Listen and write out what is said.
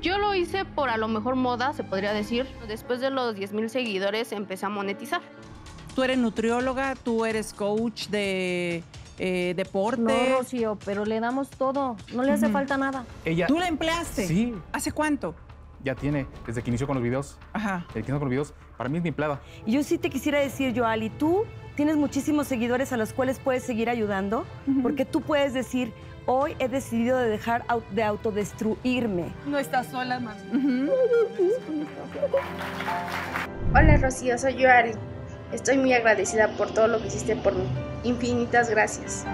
Yo lo hice por a lo mejor moda, se podría decir. Después de los 10,000 seguidores empecé a monetizar. Tú eres nutrióloga, tú eres coach de deporte. No, Rocío, pero le damos todo. No le hace falta nada. ¿Tú la empleaste? Sí. ¿Hace cuánto? Ya tiene, desde que inició con los videos. Ajá. Desde que inició con los videos, para mí es mi empleada. Y yo sí te quisiera decir, Yoali, tú tienes muchísimos seguidores a los cuales puedes seguir ayudando, porque tú puedes decir, hoy he decidido de dejar de autodestruirme. No estás sola, mami. Hola Rocío, soy Yoari. Estoy muy agradecida por todo lo que hiciste por mí. Infinitas gracias.